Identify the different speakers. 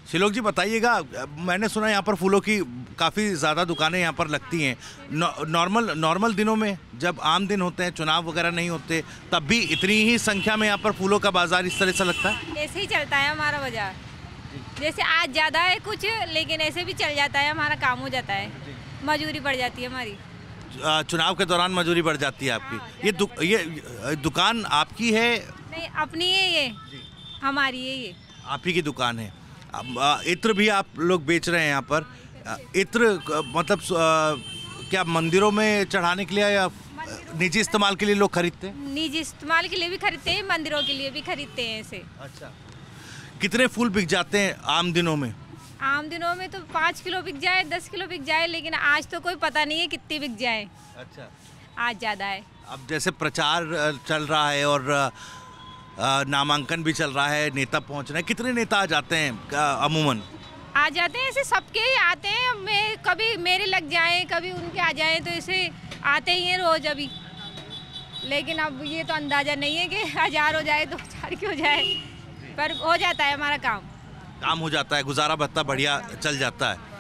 Speaker 1: शिलोक जी बताइएगा, मैंने सुना यहाँ पर फूलों की काफ़ी ज़्यादा दुकानें यहाँ पर लगती हैं। नॉर्मल दिनों में जब आम दिन होते हैं, चुनाव वगैरह नहीं होते, तब भी इतनी ही संख्या में यहाँ पर फूलों का बाजार इस तरह से लगता है?
Speaker 2: ऐसे ही चलता है हमारा बाजार। जैसे आज ज़्यादा है कुछ, लेकिन ऐसे भी चल जाता है, हमारा काम हो जाता है, मजूरी बढ़ जाती है हमारी।
Speaker 1: चुनाव के दौरान मजूरी बढ़ जाती है आपकी। ये दुकान आपकी है?
Speaker 2: नहीं, अपनी है ये, हमारी है ये।
Speaker 1: आप ही की दुकान है। इत्र भी आप लोग बेच रहे हैं यहाँ पर? इत्र मतलब क्या मंदिरों में चढ़ाने के लिए या निजी इस्तेमाल के लिए लोग खरीदते हैं?
Speaker 2: निजी इस्तेमाल के लिए भी खरीदते हैं, मंदिरों के लिए भी खरीदते हैं ऐसे।
Speaker 1: अच्छा, कितने फूल बिक जाते हैं आम दिनों में?
Speaker 2: आम दिनों में तो 5 किलो बिक जाए, 10 किलो बिक जाए, लेकिन आज तो कोई पता नहीं है कितनी बिक जाए।
Speaker 1: अच्छा,
Speaker 2: आज ज़्यादा है।
Speaker 1: अब जैसे प्रचार चल रहा है और नामांकन भी चल रहा है, नेता पहुंच रहे हैं, कितने नेता आ जाते हैं अमूमन?
Speaker 2: आ जाते हैं ऐसे, सबके ही आते हैं। कभी मेरे लग जाएं, कभी उनके आ जाएं, तो ऐसे आते ही हैं रोज अभी। लेकिन अब ये तो अंदाजा नहीं है कि 1000 हो जाए, 2000 की हो जाए, पर हो जाता है हमारा काम।
Speaker 1: काम हो जाता है, गुजारा भत्ता बढ़िया चल जाता है।